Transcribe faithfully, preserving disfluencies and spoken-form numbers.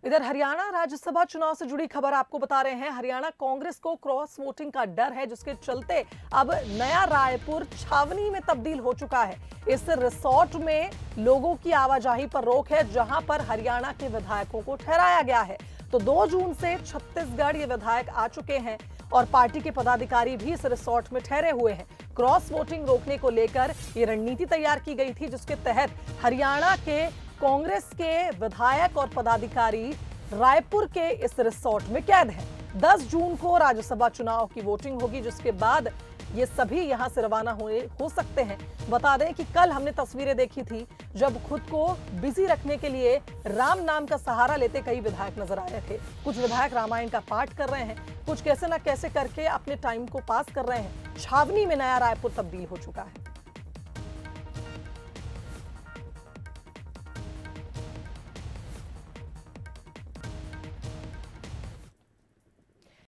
इधर हरियाणा राज्यसभा चुनाव से जुड़ी खबर आपको बता रहे हैं। हरियाणा कांग्रेस को क्रॉस वोटिंग का डर है, जिसके चलते अब नया रायपुर छावनी में तब्दील हो चुका है। इस रिसोर्ट में लोगों की आवाजाही पर रोक है, जहां पर हरियाणा के विधायकों को ठहराया गया है। तो दो जून से छत्तीसगढ़ ये विधायक आ चुके हैं और पार्टी के पदाधिकारी भी इस रिसोर्ट में ठहरे हुए हैं। क्रॉस वोटिंग रोकने को लेकर ये रणनीति तैयार की गई थी, जिसके तहत हरियाणा के कांग्रेस के विधायक और पदाधिकारी रायपुर के इस रिसोर्ट में कैद हैं। दस जून को राज्यसभा चुनाव की वोटिंग होगी, जिसके बाद ये सभी यहां से रवाना हुए हो सकते हैं। बता दें कि कल हमने तस्वीरें देखी थी, जब खुद को बिजी रखने के लिए राम नाम का सहारा लेते कई विधायक नजर आ रहे थे। कुछ विधायक रामायण का पाठ कर रहे हैं, कुछ कैसे ना कैसे करके अपने टाइम को पास कर रहे हैं। छावनी में नया रायपुर तब्दील हो चुका है।